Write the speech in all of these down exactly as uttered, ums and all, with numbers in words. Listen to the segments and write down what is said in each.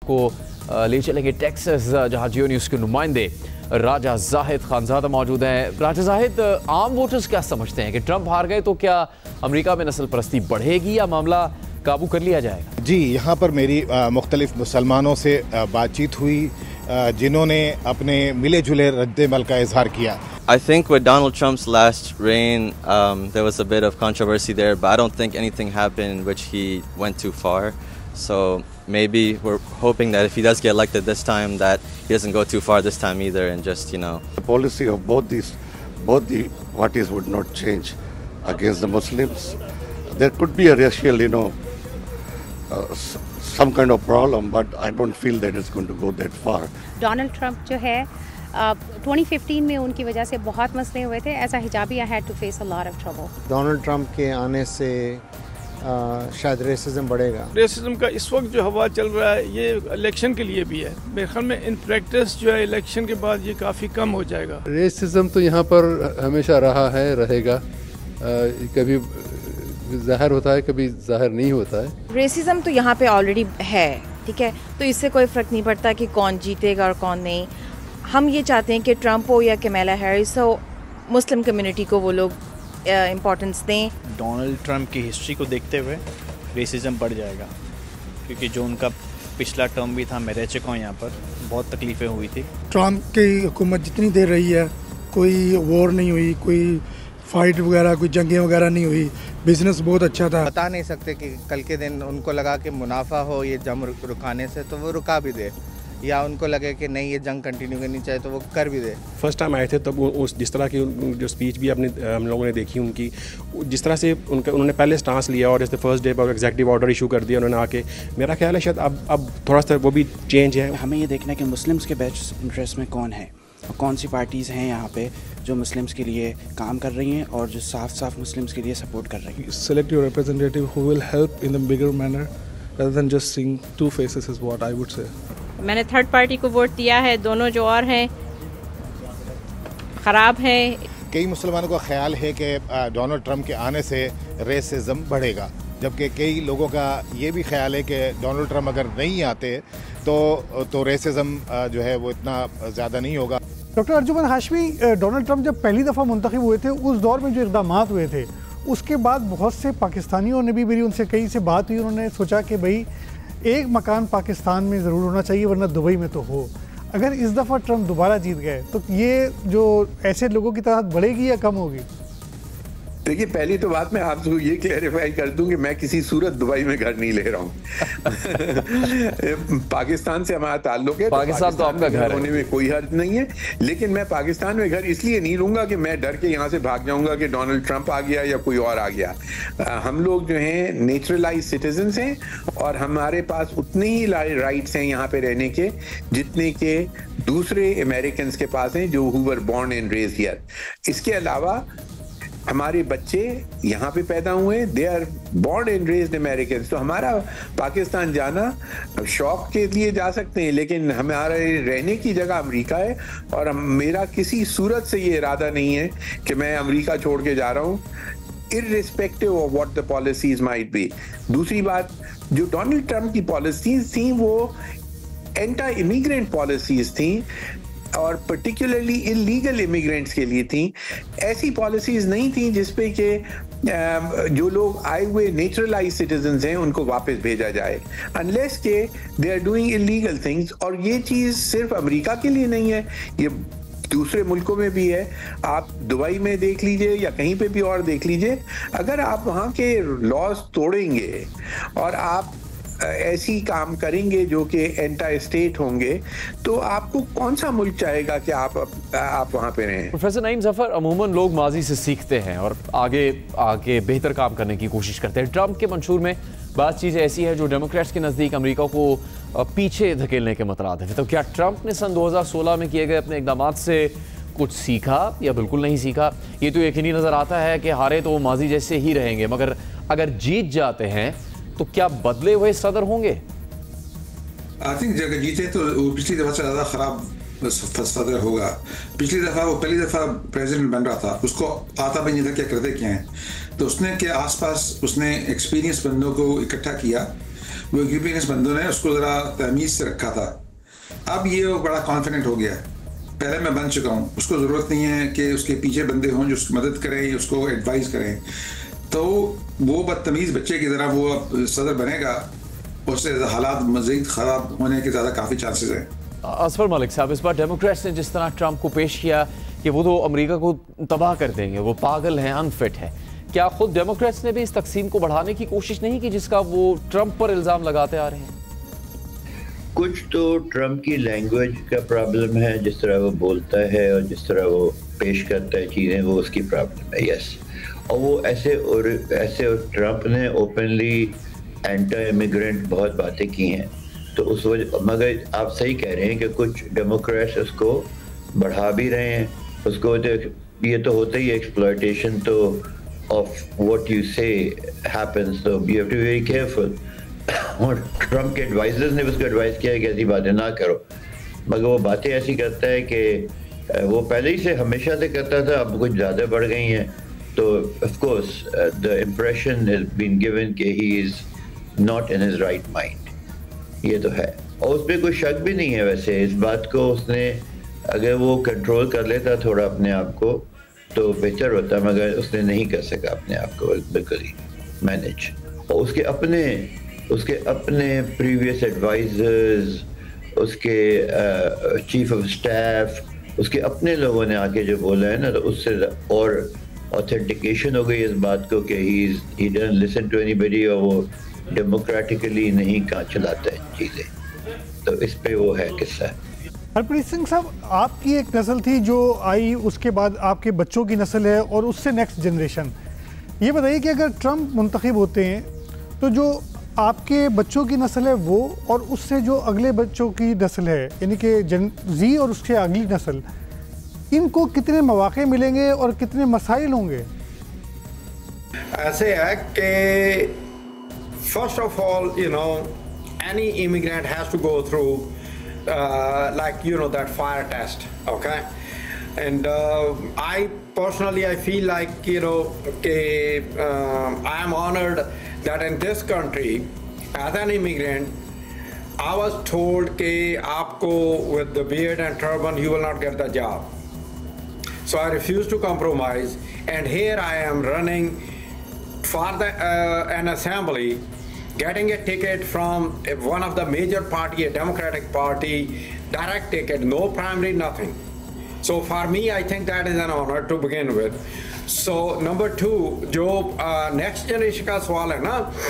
आपको ले चलेंगे टेक्सास, जहां जियो न्यूज़ के नुमाइंदे राजा जाहिद खानजादा मौजूद हैं। राजा जाहिद, आम वोटर्स क्या समझते हैं कि ट्रंप हार गए तो क्या अमेरिका में नस्ल परस्ती बढ़ेगी या मामला काबू कर लिया जाएगा? जी, यहाँ पर मेरी मुख्तलिफ मुसलमानों से बातचीत हुई जिन्होंने अपने मिले जुले रद्द-ए-अमल का इजहार किया। I think with Donald Trump's last reign, um, there was a bit of controversy there, but I don't think anything happened which he went too far. So maybe we're hoping that if he does get elected this time, that he doesn't go too far this time either, and just, you know. The policy of both these, both the parties would not change against the Muslims. There could be a racial, you know, uh, some kind of problem, but I don't feel that it's going to go that far. Donald Trump जो है twenty fifteen में उनकी वजह से बहुत मसले हुए थे। ऐसा हिजाबी I had to face a lot of trouble. Donald Trump के आने से आ, शायद रेसिज्म बढ़ेगा। रेसिज्म का इस वक्त जो हवा चल रहा है ये इलेक्शन के लिए भी है। मेरे ख्याल में इन प्रैक्टिस जो है इलेक्शन के बाद ये काफ़ी कम हो जाएगा। रेसिज्म तो यहाँ पर हमेशा रहा है, रहेगा। आ, कभी ज़ाहिर होता है, कभी ज़ाहिर नहीं होता है। रेसिज्म तो यहाँ पे ऑलरेडी है, ठीक है, तो इससे कोई फ़र्क नहीं पड़ता कि कौन जीतेगा और कौन नहीं। हम ये चाहते हैं कि ट्रंप हो या कमला हैरिस हो, मुस्लिम कम्युनिटी को वो लोग इम्पोर्टेंस दें। डोनाल्ड ट्रंप की हिस्ट्री को देखते हुए रेसिज्म बढ़ जाएगा, क्योंकि जो उनका पिछला टर्म भी था, मैं रह चुका हूँ यहाँ पर, बहुत तकलीफ़ें हुई थी। ट्रंप की हुकूमत जितनी देर रही है कोई वॉर नहीं हुई, कोई फाइट वगैरह, कोई जंगें वगैरह नहीं हुई, बिजनेस बहुत अच्छा था। बता नहीं सकते कि कल के दिन उनको लगा कि मुनाफा हो ये जंग रुकाने से तो वो रुका भी दे, या उनको लगे कि नहीं ये जंग कंटिन्यू करनी चाहिए तो वो कर भी दे। फर्स्ट टाइम आए थे तब उस जिस तरह की जो स्पीच भी अपने हम लोगों ने देखी उनकी, जिस तरह से उनका उन्होंने पहले स्टांस लिया और जैसे फर्स्ट डे पर एग्जीक्यूटिव ऑर्डर इशू कर दिया उन्होंने आके, मेरा ख्याल है शायद अब अब थोड़ा सा वो भी चेंज है। हमें ये देखना है कि मुस्लिम्स के बेस्ट इंटरेस्ट में कौन है और कौन सी पार्टीज़ हैं यहाँ पे जो मुस्लिम्स के लिए काम कर रही हैं और जो साफ साफ मुस्लिम्स के लिए सपोर्ट कर रही हैं। Select your representative who will help in the bigger manner rather than just seeing two faces is what I would say. मैंने थर्ड पार्टी को वोट दिया है, दोनों जो और हैं ख़राब हैं। कई मुसलमानों का ख्याल है कि डोनाल्ड ट्रंप के आने से रेसिज्म बढ़ेगा, जबकि कई लोगों का ये भी ख्याल है कि डोनाल्ड ट्रंप अगर नहीं आते तो तो रेसिज्म जो है वो इतना ज़्यादा नहीं होगा। Doctor Arjuman Hashmi, Donald Trump जब पहली दफ़ा मुंतखब हुए थे उस दौर में जो इक़दाम हुए थे उसके बाद बहुत से पाकिस्तानियों ने भी, मेरी उनसे कई से बात हुई, उन्होंने सोचा कि भाई एक मकान पाकिस्तान में ज़रूर होना चाहिए वरना दुबई में तो हो। अगर इस दफ़ा ट्रंप दोबारा जीत गए तो ये जो ऐसे लोगों की तादाद बढ़ेगी या कम होगी? देखिए, पहली तो बात मैं आपको ये क्लैरिफाई कर दूं कि मैं किसी सूरत दुबई में घर नहीं ले रहा हूँ। पाकिस्तान से हमारा ताल्लुक है, पाकिस्तान तो, तो आपका घर होने में कोई हर्ज नहीं है, लेकिन मैं पाकिस्तान में घर इसलिए नहीं लूंगा कि मैं डर के यहाँ से भाग जाऊंगा कि डोनाल्ड ट्रंप आ गया या कोई और आ गया। हम लोग जो हैं नेचुरलाइज सिटीजन्स हैं और हमारे पास उतने ही राइट्स हैं यहाँ पे रहने के जितने के दूसरे अमेरिकन के पास हैं जो who were born and raised here. इसके अलावा हमारे बच्चे यहाँ पे पैदा हुए, they are born and raised American. तो हमारा पाकिस्तान जाना शौक के लिए जा सकते हैं, लेकिन हमारे रहने की जगह अमेरिका है और मेरा किसी सूरत से ये इरादा नहीं है कि मैं अमेरिका छोड़ के जा रहा हूँ, irrespective of what the policies might be. दूसरी बात, जो डोनाल्ड ट्रंप की पॉलिसीज थी वो एंटी इमिग्रेंट पॉलिसीज थी और पर्टिकुलरली इलीगल इमिग्रेंट्स के लिए थी। ऐसी पॉलिसीज नहीं थी जिसपे कि जो लोग आए हुए नेचुरलाइज सिटीजन्स हैं उनको वापस भेजा जाए, अनलेस के they are doing illegal things. और ये चीज़ सिर्फ अमेरिका के लिए नहीं है, ये दूसरे मुल्कों में भी है। आप दुबई में देख लीजिए या कहीं पे भी और देख लीजिए, अगर आप वहाँ के लॉज तोड़ेंगे और आप ऐसी काम करेंगे जो कि एंटी स्टेट होंगे तो आपको कौन सा मुल्क चाहेगा कि आप आप वहाँ पे रहें। प्रोफेसर नईम ज़फ़र, अमूमन लोग माजी से सीखते हैं और आगे आगे बेहतर काम करने की कोशिश करते हैं। ट्रंप के मंशूर में बात चीज़ें ऐसी है जो डेमोक्रेट्स के नज़दीक अमेरिका को पीछे धकेलने के मतरादिफ है। तो क्या ट्रंप ने सन दो हज़ार सोलह में किए गए अपने इक़दाम से कुछ सीखा या बिल्कुल नहीं सीखा? ये तो यकीनी नज़र आता है कि हारे तो वो माजी जैसे ही रहेंगे, मगर अगर जीत जाते हैं तो क्या बदले हुए सदर होंगे? आई थिंक अगर जीते तो पिछली दफा से ज्यादा खराब सदर होगा। पिछली दफा वो पहली दफा प्रेसिडेंट बन रहा था, उसको आता भी नहीं था क्या करते क्या है, तो उसने के आसपास उसने एक्सपीरियंस बंदों को इकट्ठा किया वो यूरोपियन बंदों ने उसको ज़रा तमीज़ से रखा था। अब ये वो बड़ा कॉन्फिडेंट हो गया है, पहले मैं बन चुका हूँ, उसको ज़रूरत नहीं है कि उसके पीछे बंदे हों जो उसकी मदद करें, उसको एडवाइस करें। तो वो बदतमीज़ बच्चे की तरह वो अब सदर बनेगा, उससे हालात मज़ीद ख़राब होने के ज़्यादा काफ़ी चांसेस हैं। असफर मलिक साहब, इस बार डेमोक्रेट्स ने जिस तरह ट्रंप को पेश किया कि वो तो अमेरिका को तबाह कर देंगे, वो पागल हैं, अनफिट है, क्या खुद डेमोक्रेट्स ने भी इस तकसीम को बढ़ाने की कोशिश नहीं की जिसका वो ट्रंप पर इल्ज़ाम लगाते आ रहे हैं? कुछ तो ट्रंप की लैंग्वेज का प्रॉब्लम है, जिस तरह वो बोलता है और जिस तरह वो पेश करता है चीज़ें, वो उसकी प्रॉब्लम है, यस। और वो ऐसे और ऐसे और ट्रंप ने ओपनली एंटी इमिग्रेंट बहुत बातें की हैं, तो उस वजह, मगर आप सही कह रहे हैं कि कुछ डेमोक्रेट्स उसको बढ़ा भी रहे हैं, उसको तो ये तो होता ही है, एक्सप्लॉयटेशन तो of what you say happens, तो you have to be very careful. और ट्रंप के एडवाइजर्स ने उसको एडवाइस किया है कि ऐसी बातें ना करो, मगर वो बातें ऐसी करता है कि वो पहले ही से हमेशा से करता था, अब कुछ ज़्यादा बढ़ गई हैं। तो of course the impression has been given कि he is not in his right mind, ये तो है। और उस पर कोई शक भी नहीं है वैसे इस बात को, उसने अगर वो कंट्रोल कर लेता थोड़ा अपने आप को तो बेहतर होता, मगर उसने नहीं कर सका अपने आप को बिल्कुल ही मैनेज। और उसके अपने उसके अपने प्रीवियस एडवाइजर्स, उसके चीफ ऑफ स्टाफ, उसके अपने लोगों ने आके जो बोला है ना, तो उससे और ऑथेंटिकेशन हो गई इस बात को कि he he doesn't listen to anybody, और वो डेमोक्रेटिकली नहीं कहाँ चलाता है चीज़ें। तो इस पे वो है किस्सा। हरप्रीत सिंह साहब, आपकी एक नस्ल थी जो आई, उसके बाद आपके बच्चों की नस्ल है और उससे नेक्स्ट जनरेशन। ये बताइए कि अगर ट्रंप मुंतखब होते हैं तो जो आपके बच्चों की नस्ल है वो और उससे जो अगले बच्चों की नस्ल है, यानी कि जन जी और उसके अगली नस्ल, इनको कितने मौके मिलेंगे और कितने मसाइल होंगे? ऐसे है कि first of all you know any immigrant has to go through like you know that fire test, okay, and I personally I feel like you know कि uh, I am honored that in this country as an immigrant I was told कि आपको with the beard and turban you will not get the job, so I refused to compromise, and here I am running for the uh, an assembly, getting a ticket from one of the major party, a Democratic Party, direct ticket, no primary, nothing. So for me, I think that is an honor to begin with. So number two, जो uh, next generation का सवाल है ना,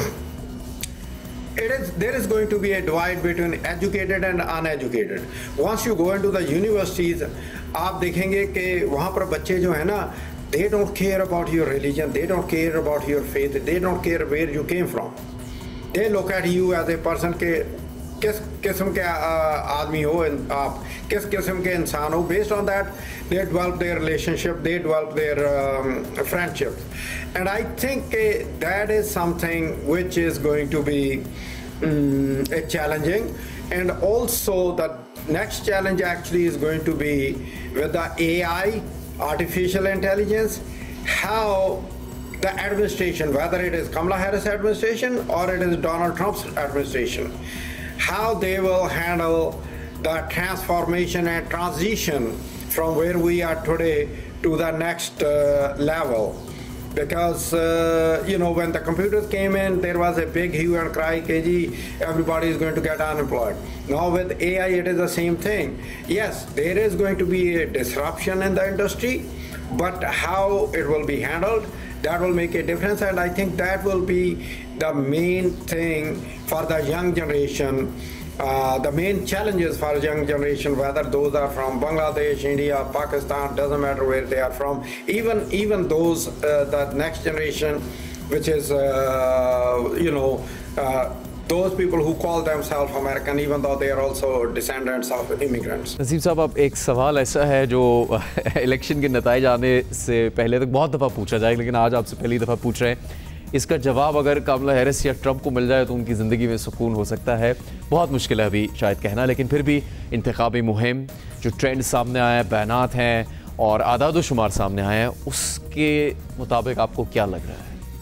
it is there is going to be a divide between educated and uneducated. Once you go into the universities, आप देखेंगे कि वहाँ पर बच्चे जो है ना, they don't care about your religion, they don't care about your faith, they don't care where you came from. They look at you as a person के किस किस्म के आदमी हो आप, किस किस्म के इंसान हो, based on that they develop their relationship, they develop their friendship, and I think that is something which is going to be challenging, and also the next challenge actually is going to be with the A I, artificial intelligence, how the administration, whether it is Kamala Harris administration or it is Donald Trump's administration, how they will handle the transformation and transition from where we are today to the next uh, level. Because uh, you know, when the computers came in, there was a big hue and cry, K G, everybody is going to get unemployed. Now with A I, it is the same thing. Yes, there is going to be a disruption in the industry, but how it will be handled, that will make a difference, and I think that will be the main thing for the young generation, uh, the main challenges for young generation, whether those are from Bangladesh, India, Pakistan, doesn't matter where they are from, even even those uh, the next generation, which is uh, you know uh, those people who call themselves American, even though they are also descendants of immigrants. नसीब साहब, अब एक सवाल ऐसा है जो election के नताइज आने से पहले तक बहुत दफ़ा पूछा जाए, लेकिन आज आपसे पहली दफ़ा पूछ रहे हैं। इसका जवाब अगर कमला हैरिस या ट्रंप को मिल जाए तो उनकी ज़िंदगी में सुकून हो सकता है। बहुत मुश्किल है अभी शायद कहना, लेकिन फिर भी इंतखाबी मुहिम, जो ट्रेंड सामने आया है, बयानात हैं और आदाद शुमार सामने आए हैं, उसके मुताबिक आपको क्या लग रहा है?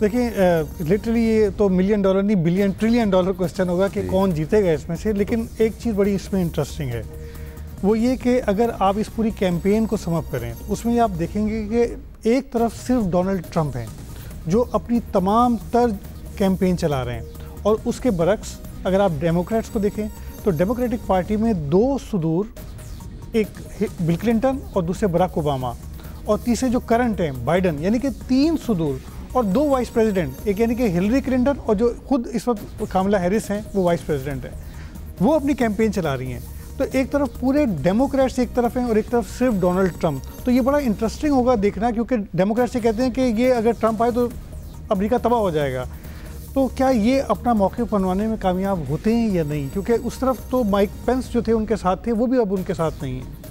देखिए लिटरली ये तो मिलियन डॉलर नहीं बिलियन ट्रिलियन डॉलर क्वेश्चन होगा कि कौन जीतेगा इसमें से। लेकिन एक चीज़ बड़ी इसमें इंटरेस्टिंग है, वो ये कि अगर आप इस पूरी कैंपेन को समअप करें, उसमें आप देखेंगे कि एक तरफ सिर्फ डोनाल्ड ट्रंप हैं जो अपनी तमाम तर कैंपेन चला रहे हैं, और उसके बरक्स अगर आप डेमोक्रेट्स को देखें तो डेमोक्रेटिक पार्टी में दो सुदूर, एक बिल क्लिंटन और दूसरे बराक ओबामा, और तीसरे जो करंट हैं बाइडन, यानी कि तीन सुदूर, और दो वाइस प्रेसिडेंट, एक यानी कि हिलरी क्लिंटन और जो खुद इस वक्त कामला हैरिस हैं वो वाइस प्रेसिडेंट हैं, वो अपनी कैंपेन चला रही हैं। तो एक तरफ पूरे डेमोक्रेट्स एक तरफ हैं और एक तरफ सिर्फ डोनाल्ड ट्रंप। तो ये बड़ा इंटरेस्टिंग होगा देखना, क्योंकि डेमोक्रेट्स ये कहते हैं कि ये अगर ट्रंप आए तो अमेरिका तबाह हो जाएगा। तो क्या ये अपना मौके बनवाने में कामयाब होते हैं या नहीं, क्योंकि उस तरफ तो माइक पेंस जो थे उनके साथ थे, वो भी अब उनके साथ नहीं हैं।